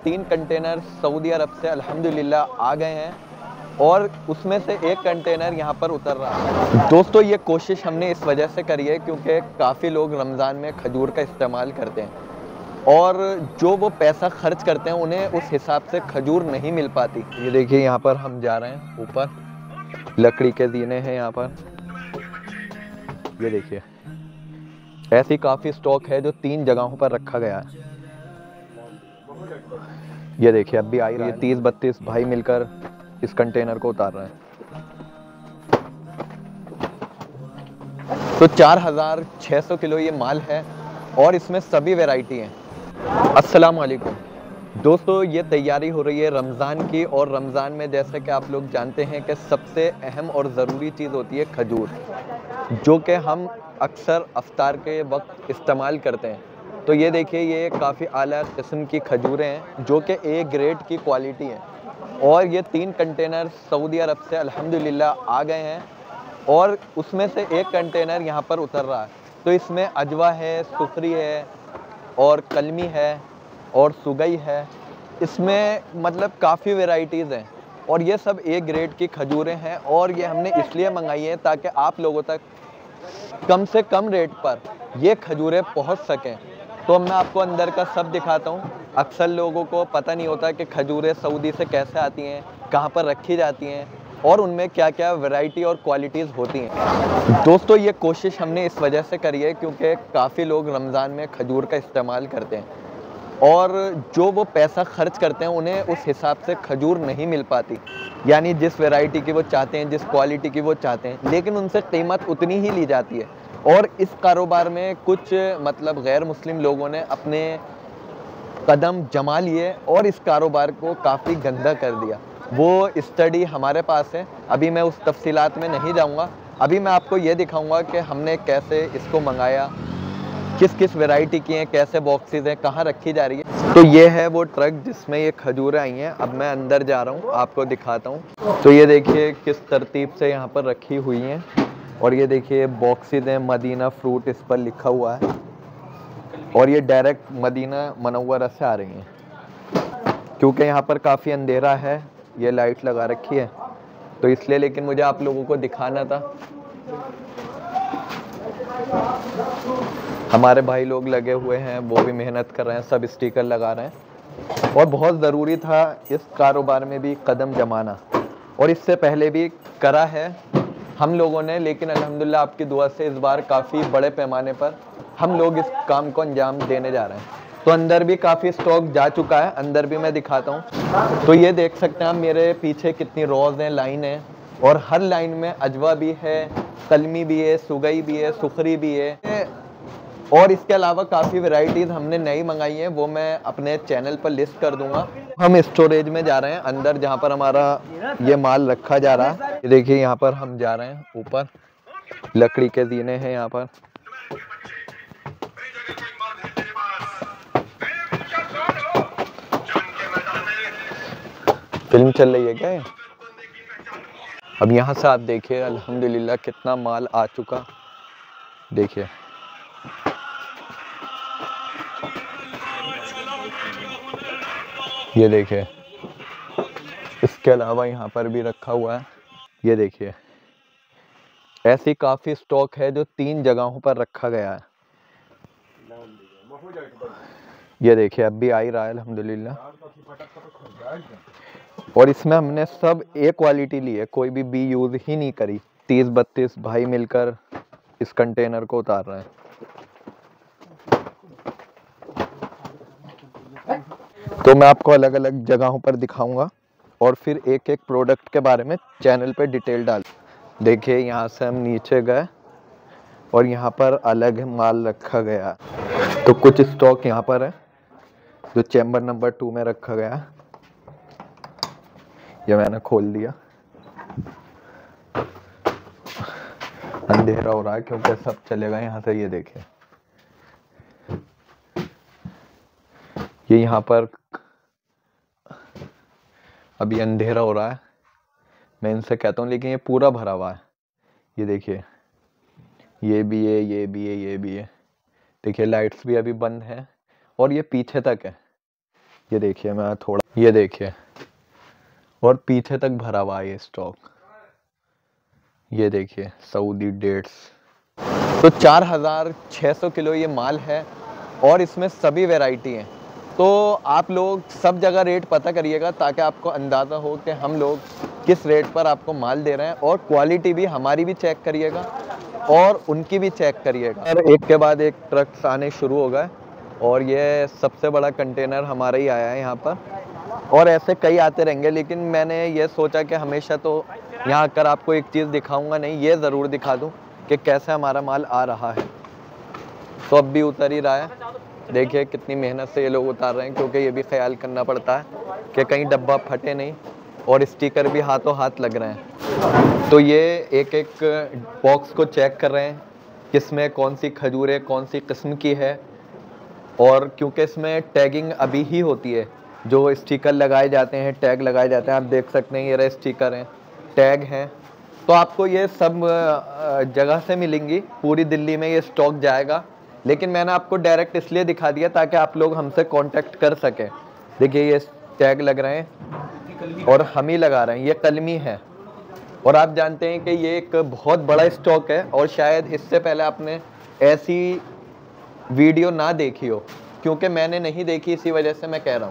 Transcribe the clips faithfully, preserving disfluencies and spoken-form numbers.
तीन container Saudi अरब से अल्हम्दुलिल्लाह आ गए हैं और उसमें से एक कंटेनर यहाँ पर उतर रहा है। दोस्तों, ये कोशिश हमने इस वजह से करी है क्योंकि काफ़ी लोग रमज़ान में खजूर का इस्तेमाल करते हैं और जो वो पैसा खर्च करते हैं उन्हें उस हिसाब से खजूर नहीं मिल पाती। ये देखिए, यहाँ पर हम जा रहे हैं ऊपर, लकड़ी के जीने हैं यहाँ पर। ये देखिए, ऐसी काफ़ी स्टॉक है जो तीन जगहों पर रखा गया है। ये देखिए, अब भी आई रहा है। ये तीस बत्तीस भाई मिलकर इस कंटेनर को उतार रहे हैं। तो चार हजार छः सौ किलो ये माल है और इसमें सभी वैरायटी हैं। अस्सलाम वालेकुम दोस्तों, ये तैयारी हो रही है रमज़ान की और रमज़ान में जैसे कि आप लोग जानते हैं कि सबसे अहम और ज़रूरी चीज़ होती है खजूर, जो कि हम अक्सर अफ्तार के वक्त इस्तेमाल करते हैं। तो ये देखिए, ये काफ़ी आला किस्म की खजूरें हैं जो कि ए ग्रेड की क्वालिटी हैं और ये तीन कंटेनर सऊदी अरब से अल्हम्दुलिल्लाह आ गए हैं और उसमें से एक कंटेनर यहाँ पर उतर रहा है। तो इसमें अजवा है, सुखरी है और कलमी है और सुगई है। इसमें मतलब काफ़ी वैरायटीज़ हैं और ये सब ए ग्रेड की खजूरें हैं और ये हमने इसलिए मंगाई है ताकि आप लोगों तक कम से कम रेट पर ये खजूरें पहुंच सकें। तो मैं आपको अंदर का सब दिखाता हूं। अक्सर लोगों को पता नहीं होता कि खजूरें सऊदी से कैसे आती हैं, कहां पर रखी जाती हैं और उनमें क्या क्या वैरायटी और क्वालिटीज़ होती हैं। दोस्तों, ये कोशिश हमने इस वजह से करी है क्योंकि काफ़ी लोग रमज़ान में खजूर का इस्तेमाल करते हैं और जो वो पैसा खर्च करते हैं उन्हें उस हिसाब से खजूर नहीं मिल पाती, यानी जिस वैरायटी की वो चाहते हैं, जिस क्वालिटी की वो चाहते हैं, लेकिन उनसे कीमत उतनी ही ली जाती है। और इस कारोबार में कुछ मतलब गैर मुस्लिम लोगों ने अपने कदम जमा लिए और इस कारोबार को काफ़ी गंदा कर दिया। वो स्टडी हमारे पास है, अभी मैं उस तफसीलात में नहीं जाऊँगा। अभी मैं आपको ये दिखाऊँगा कि हमने कैसे इसको मंगाया, किस किस वैरायटी की हैं, कैसे बॉक्सेस हैं, कहाँ रखी जा रही है। तो ये है वो ट्रक जिसमें ये खजूरें आई हैं। अब मैं अंदर जा रहा हूँ, आपको दिखाता हूँ। तो ये देखिए किस तरतीब से यहाँ पर रखी हुई हैं और ये देखिए बॉक्सेस हैं, मदीना फ्रूट इस पर लिखा हुआ है और ये डायरेक्ट मदीना मनव्वरा से आ रही हैं। क्योंकि यहाँ पर काफ़ी अंधेरा है, ये लाइट लगा रखी है तो इसलिए, लेकिन मुझे आप लोगों को दिखाना था। हमारे भाई लोग लगे हुए हैं, वो भी मेहनत कर रहे हैं, सब स्टिकर लगा रहे हैं और बहुत ज़रूरी था इस कारोबार में भी कदम जमाना। और इससे पहले भी करा है हम लोगों ने, लेकिन अल्हम्दुलिल्लाह आपकी दुआ से इस बार काफ़ी बड़े पैमाने पर हम लोग इस काम को अंजाम देने जा रहे हैं। तो अंदर भी काफ़ी स्टॉक जा चुका है, अंदर भी मैं दिखाता हूँ। तो ये देख सकते हैं आप मेरे पीछे कितनी रोज़ हैं, लाइन है और हर लाइन में अजवा भी है, कलमी भी है, सुगई भी है, सुखरी भी है और इसके अलावा काफ़ी वैरायटीज़ हमने नई मंगाई हैं, वो मैं अपने चैनल पर लिस्ट कर दूंगा। हम स्टोरेज में जा रहे हैं अंदर, जहाँ पर हमारा ये माल रखा जा रहा है। ये देखिए, यहाँ पर हम जा रहे हैं ऊपर, लकड़ी के जीने हैं यहाँ पर। फिल्म चल रही है क्या ये? अब यहाँ से आप देखिए अल्हम्दुलिल्लाह कितना माल आ चुका, देखिए। ये देखिए, इसके अलावा यहाँ पर भी रखा हुआ है। ये देखिए, ऐसी काफ़ी स्टॉक है जो तीन जगहों पर रखा गया है। ये देखिए, अब भी आ ही रहा है अल्हम्दुलिल्लाह। और इसमें हमने सब ए क्वालिटी ली है, कोई भी बी यूज़ ही नहीं करी। तीस बत्तीस भाई मिलकर इस कंटेनर को उतार रहे हैं। तो मैं आपको अलग अलग जगहों पर दिखाऊंगा और फिर एक एक प्रोडक्ट के बारे में चैनल पे डिटेल डाल। देखिए, यहाँ से हम नीचे गए और यहाँ पर अलग माल रखा गया। तो कुछ स्टॉक यहाँ पर है जो चैम्बर नंबर टू में रखा गया। ये मैंने खोल दिया, अंधेरा हो रहा है क्योंकि सब चले गए यहाँ से। ये देखिए, ये यहाँ पर अभी अंधेरा हो रहा है, मैं इनसे कहता हूँ, लेकिन ये पूरा भरा हुआ है। ये देखिए, ये भी है, ये भी है, ये भी है। देखिए, लाइट्स भी अभी बंद हैं और ये पीछे तक है। ये देखिए, मैं थोड़ा, ये देखिए, और पीछे तक भरा हुआ है ये स्टॉक। ये देखिए सऊदी डेट्स। तो चार हज़ार छः सौ किलो ये माल है और इसमें सभी वैरायटी हैं। तो आप लोग सब जगह रेट पता करिएगा ताकि आपको अंदाज़ा हो कि हम लोग किस रेट पर आपको माल दे रहे हैं, और क्वालिटी भी हमारी भी चेक करिएगा और उनकी भी चेक करिएगा। और एक के बाद एक ट्रक्स आने शुरू हो गए और ये सबसे बड़ा कंटेनर हमारा ही आया है यहाँ पर, और ऐसे कई आते रहेंगे। लेकिन मैंने ये सोचा कि हमेशा तो यहाँ आकर आपको एक चीज़ दिखाऊंगा नहीं, ये ज़रूर दिखा दूँ कि कैसे हमारा माल आ रहा है। तो अब भी उतर ही रहा है। देखिए कितनी मेहनत से ये लोग उतार रहे हैं, क्योंकि ये भी ख्याल करना पड़ता है कि कहीं डब्बा फटे नहीं, और स्टिकर भी हाथों हाथ लग रहे हैं। तो ये एक एक बॉक्स को चेक कर रहे हैं किसमें कौन सी खजूर है, कौन सी किस्म की है। और क्योंकि इसमें टैगिंग अभी ही होती है, जो स्टिकर लगाए जाते हैं, टैग लगाए जाते हैं, आप देख सकते हैं ये रहे स्टिकर हैं, टैग हैं। तो आपको ये सब जगह से मिलेंगी, पूरी दिल्ली में ये स्टॉक जाएगा। लेकिन मैंने आपको डायरेक्ट इसलिए दिखा दिया ताकि आप लोग हमसे कांटेक्ट कर सकें। देखिए ये टैग लग रहे हैं और हम ही लगा रहे हैं, ये कलमी है। और आप जानते हैं कि ये एक बहुत बड़ा स्टॉक है, और शायद इससे पहले आपने ऐसी वीडियो ना देखी हो, क्योंकि मैंने नहीं देखी, इसी वजह से मैं कह रहा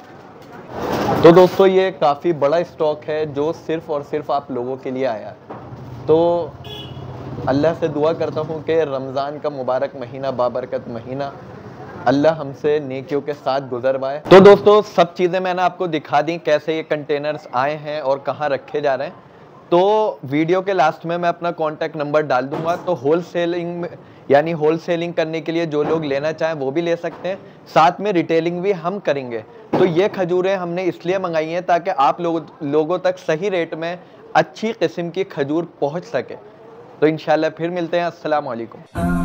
हूँ। तो दोस्तों ये काफ़ी बड़ा स्टॉक है जो सिर्फ़ और सिर्फ आप लोगों के लिए आया है। तो अल्लाह से दुआ करता हूँ कि रमज़ान का मुबारक महीना, बाबरकत महीना, अल्लाह हमसे नेकियों के साथ गुजरवाए। तो दोस्तों सब चीज़ें मैंने आपको दिखा दी, कैसे ये कंटेनर्स आए हैं और कहाँ रखे जा रहे हैं। तो वीडियो के लास्ट में मैं अपना कॉन्टैक्ट नंबर डाल दूंगा। तो होल सेलिंग यानी होल सेलिंग करने के लिए जो लोग लेना चाहें वो भी ले सकते हैं, साथ में रिटेलिंग भी हम करेंगे। तो ये खजूरें हमने इसलिए मंगाई हैं ताकि आप लोग, लोगों तक सही रेट में अच्छी किस्म की खजूर पहुँच सके। तो इंशाल्लाह फिर मिलते हैं। अस्सलाम वालेकुम।